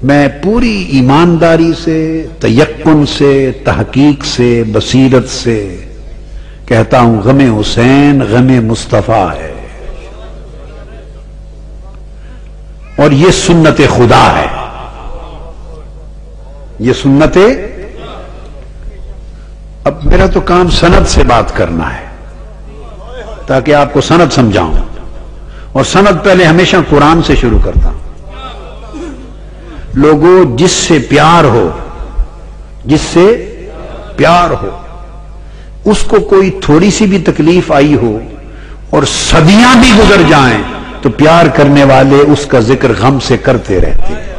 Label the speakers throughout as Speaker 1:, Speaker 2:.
Speaker 1: میں پوری ایمانداری سے، تیقن سے، تحقیق سے، بصیرت سے کہتا ہوں غم حسین غم مصطفیٰ ہے، اور یہ سنت خدا ہے، یہ سنت۔ اب میرا تو کام سند سے بات کرنا ہے تاکہ آپ کو سند سمجھاؤں، اور سند پہلے ہمیشہ قرآن سے شروع کرتا ہوں۔ لوگوں، جس سے پیار ہو، جس سے پیار ہو، اس کو کوئی تھوڑی سی بھی تکلیف آئی ہو اور صدیاں بھی گزر جائیں تو پیار کرنے والے اس کا ذکر غم سے کرتے رہتے ہیں۔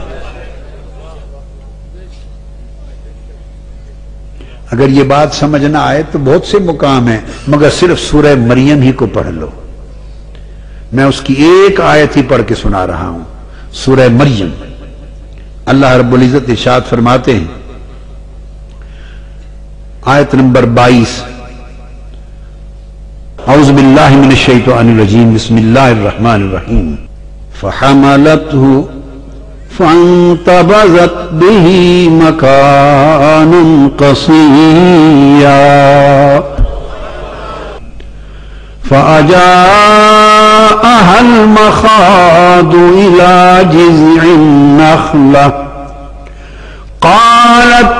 Speaker 1: اگر یہ بات سمجھ نہ آئے تو بہت سے مقام ہیں، مگر صرف سورہ مریم ہی کو پڑھ لو۔ میں اس کی ایک آیت ہی پڑھ کے سنا رہا ہوں، سورہ مریم۔ اللہ رب العزت ارشاد فرماتے ہیں، آیت نمبر 22، اعوذ باللہ من الشیطان الرجیم، بسم اللہ الرحمن الرحیم۔ فحملته فانتبذت به مكانا قصيا فأجاءها المخاض إلى جذع النخلة قالت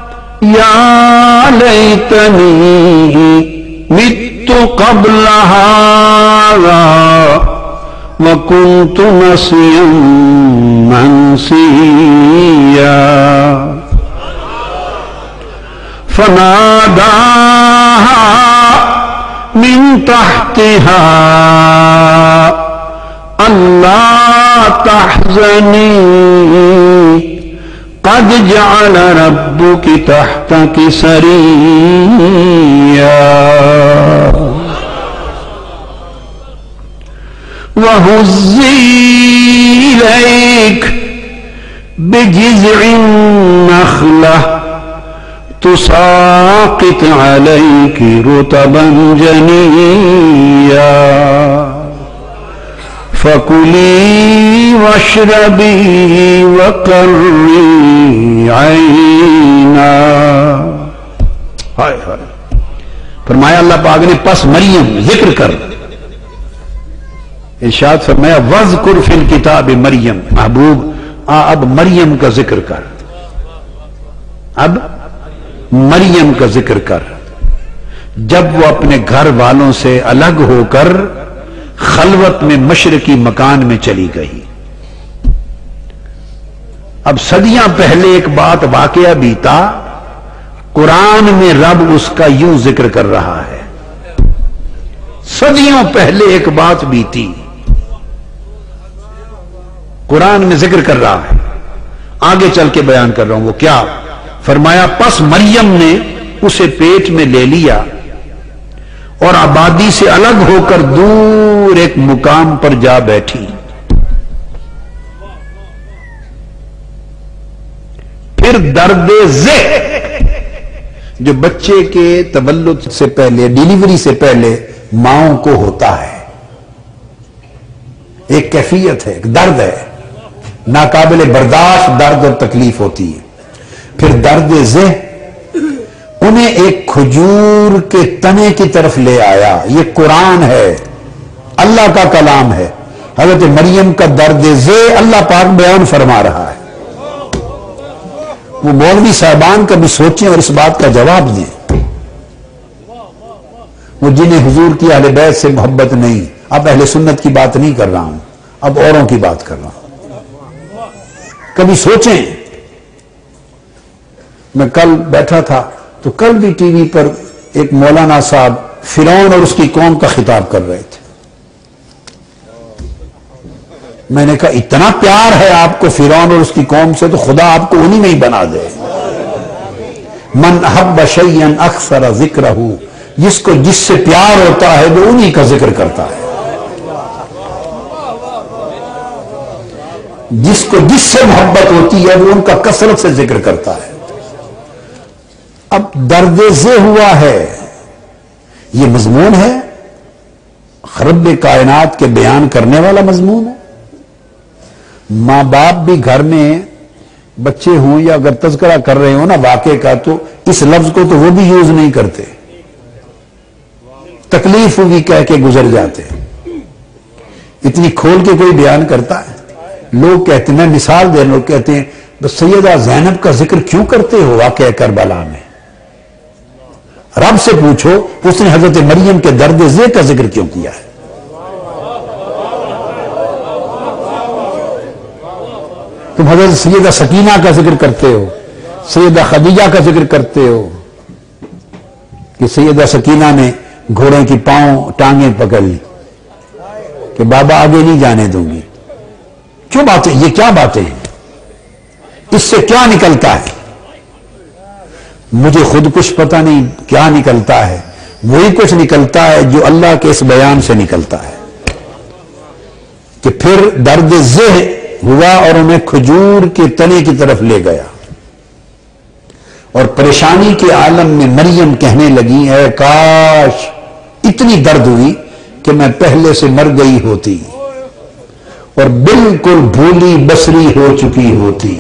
Speaker 1: يا ليتني مت قبل هذا وكنت نسيا منسيا فناداها من تحتها ألا تحزني قد جعل ربك تحتك سريا وهزي إليك بجذع النخلة تساقط عليك رطبا جنيا فكلي واشربي وقري عينا۔ فرمایا اللہ پاک نے پس مریم ذکر کر، ارشاد فرمایا وَاذْكُرْ فِي الْكِتَابِ مریم، محبوب اب مریم کا ذکر کر، اب مریم کا ذکر کر، جب وہ اپنے گھر والوں سے الگ ہو کر خلوت میں مشرقی مکان میں چلی گئی۔ اب صدیاں پہلے ایک بات واقعہ بیتا، قرآن میں رب اس کا یوں ذکر کر رہا ہے۔ صدیوں پہلے ایک بات بیتی، قرآن میں ذکر کر رہا ہے، آگے چل کے بیان کر رہا ہوں وہ کیا۔ فرمایا پس مریم نے اسے پیٹ میں لے لیا اور آبادی سے الگ ہو کر دور ایک مقام پر جا بیٹھی۔ پھر درد ذہ جو بچے کے تولد سے پہلے، ڈیلیوری سے پہلے ماؤں کو ہوتا ہے، ایک کیفیت ہے، ایک درد ہے، ناقابل برداشت درد اور تکلیف ہوتی ہے۔ پھر درد ذہ انہیں ایک کھجور کے تنے کی طرف لے آیا۔ یہ قرآن ہے، اللہ کا کلام ہے۔ حضرت مریم کا درد ذہ اللہ پاک بیان فرما رہا ہے۔ وہ مولوی صاحبان کبھی سوچیں اور اس بات کا جواب دیں، وہ جنہیں حضور کی اہل بیت سے محبت نہیں۔ اب اہل سنت کی بات نہیں کر رہا ہوں، اب اوروں کی بات کر رہا ہوں۔ کبھی سوچیں، میں کل بیٹھا تھا تو کل بھی ٹی وی پر ایک مولانا صاحب فرعون اور اس کی قوم کا خطاب کر رہے تھے۔ میں نے کہا اتنا پیار ہے آپ کو فرعون اور اس کی قوم سے تو خدا آپ کو انہی میں ہی بنا دے۔ من احب شیئا اکثر ذکرہ، جس کو جس سے پیار ہوتا ہے وہ انہی کا ذکر کرتا ہے، جس کو جس سے محبت ہوتی ہے وہ ان کا کثرت سے ذکر کرتا ہے۔ اب درد ذہ ہوا ہے، یہ مضمون ہے، رب کائنات کے بیان کرنے والا مضمون ہے۔ ماں باپ بھی گھر میں بچے ہوں یا اگر تذکرہ کر رہے ہوں نا واقعے کا، تو اس لفظ کو تو وہ بھی یوز نہیں کرتے، تکلیف ہوگی کہہ کے گزر جاتے۔ اتنی کھول کے کوئی بیان کرتا ہے؟ لوگ کہتے ہیں، میں مثال دے، لوگ کہتے ہیں بس سیدہ زینب کا ذکر کیوں کرتے ہو واقعہ کربلا میں؟ رب سے پوچھو اس نے حضرت مریم کے درد ذہ کا ذکر کیوں کیا ہے؟ تم حضرت سیدہ سکینہ کا ذکر کرتے ہو، سیدہ خدیجہ کا ذکر کرتے ہو کہ سیدہ سکینہ نے گھوڑے کی پاؤں ٹانگیں پکڑ لی کہ بابا آگے نہیں جانے دوں گی۔ کیوں باتیں؟ یہ کیا باتیں ہیں؟ اس سے کیا نکلتا ہے؟ مجھے خود کچھ پتہ نہیں کیا نکلتا ہے، وہی کچھ نکلتا ہے جو اللہ کے اس بیان سے نکلتا ہے کہ پھر درد ذہ ہوا اور انہیں کھجور کے تنے کی طرف لے گیا، اور پریشانی کے عالم میں مریم کہنے لگی، اے کاش اتنی درد ہوئی کہ میں پہلے سے مر گئی ہوتی اور بالکل بھولی بسری ہو چکی ہوتی۔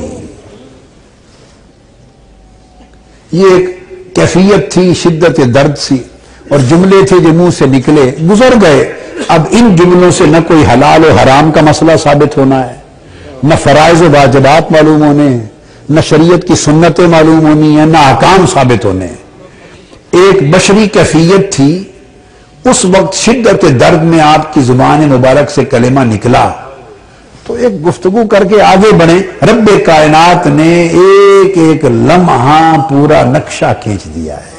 Speaker 1: یہ ایک کیفیت تھی، شدت درد سی، اور جملے تھے جو منہ سے نکلے گزر گئے۔ اب ان جملوں سے نہ کوئی حلال و حرام کا مسئلہ ثابت ہونا ہے، نہ فرائض و واجبات معلوم ہونے ہیں، نہ شریعت کی سنتیں معلوم ہونی ہیں، نہ احکام ثابت ہونے ہیں۔ ایک بشری کیفیت تھی، اس وقت شدت درد میں آپ کی زبان مبارک سے کلمہ نکلا تو ایک گفتگو کر کے آگے بڑھیں۔ رب کائنات نے ایک ایک لمحہ پورا نقشہ کھینچ دیا ہے۔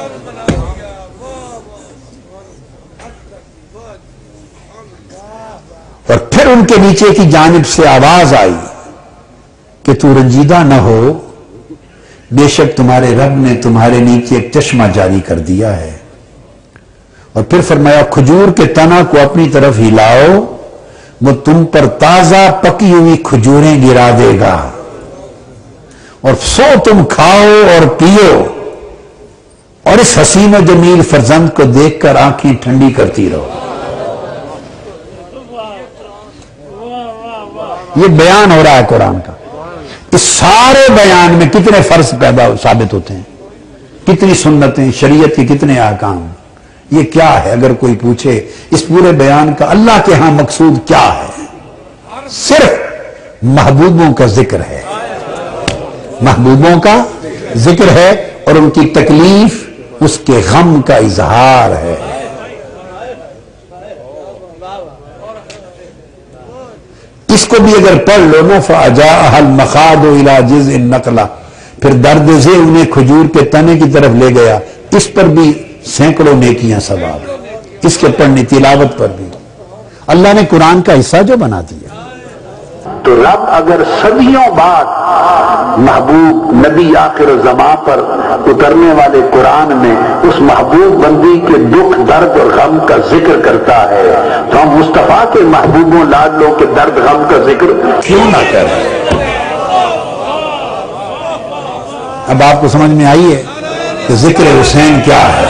Speaker 1: اور پھر ان کے نیچے کی جانب سے آواز آئی کہ تو رنجیدہ نہ ہو، بے شک تمہارے رب نے تمہارے نیچے ایک چشمہ جاری کر دیا ہے۔ اور پھر فرمایا کھجور کے تنا کو اپنی طرف ہلاؤ، وہ تم پر تازہ پکی ہوئی کھجوریں گرا دے گا، اور سو تم کھاؤ اور پیو، اور اس حسین و جمیل فرزند کو دیکھ کر آنکھیں ٹھنڈی کرتی رہو۔ یہ بیان ہو رہا ہے قرآن کا۔ اس سارے بیان میں کتنے فرض ثابت ہوتے ہیں، کتنی سنتیں، شریعت کے کتنے احکام۔ یہ کیا ہے؟ اگر کوئی پوچھے اس پورے بیان کا اللہ کے ہاں مقصود کیا ہے؟ صرف محبوبوں کا ذکر ہے، محبوبوں کا ذکر ہے، اور ان کی تکلیف، اس کے غم کا اظہار ہے۔ اس کو بھی اگر پڑھ لو نا، فَأَجَاءَهَا الْمَخَاضُ إِلَىٰ جِذْعِ النَّخْلَةِ، پھر درد سے انہیں کھجور کے تنے کی طرف لے گیا، اس پر بھی سینکڑوں نیکیاں ثواب، اس کے پڑھنے تلاوت پر بھی۔ اللہ نے قرآن کا حصہ جو بنا دیا۔ تو رب اگر صدیوں بعد محبوب نبی آخر زمان پر اترنے والے قرآن میں اس محبوب بندی کے دکھ، درد اور غم کا ذکر کرتا ہے، تو ہم مصطفیٰ کے محبوبوں لاڈلوں کے درد غم کا ذکر کیوں نہ کریں؟ اب آپ کو سمجھ میں آئی ہے کہ ذکر حسین کیا ہے؟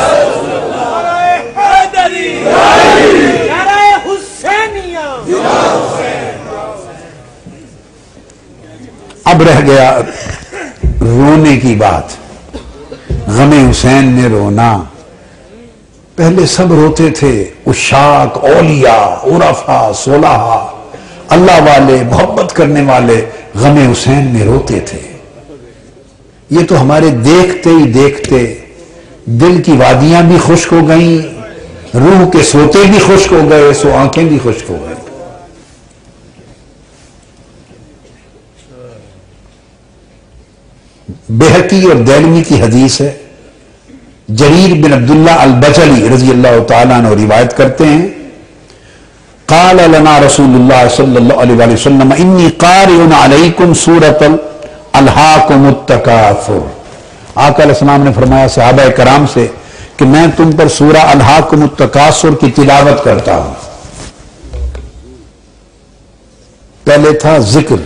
Speaker 1: اب رہ گیا رونے کی بات، غم حسین میں رونا۔ پہلے سب روتے تھے، عشاق، اولیاء، عرفاء، صلحاء، اللہ والے، محبت کرنے والے غم حسین میں روتے تھے۔ یہ تو ہمارے دیکھتے ہی دیکھتے دل کی وادیاں بھی خشک ہو گئیں، روح کے سوتے بھی خشک ہو گئے، سو آنکھیں بھی خشک ہو گئیں۔ بہقی اور دہلوی کی حدیث ہے، جریر بن عبداللہ البجلی رضی اللہ تعالیٰ عنہ روایت کرتے ہیں، قال لنا رسول اللہ صلی اللہ علیہ وسلم انی قارئ علیکم سورۃ الہاکم التکاثر۔ آقا علیہ السلام نے فرمایا صحابہ کرام سے کہ میں تم پر سورہ الہاکم التکاثر کی تلاوت کرتا ہوں۔ پہلے تھا ذکر،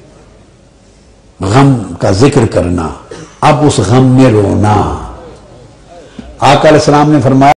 Speaker 1: غم کا ذکر کرنا، اب اس غم میں رونا۔ آقا علیہ السلام نے فرمایا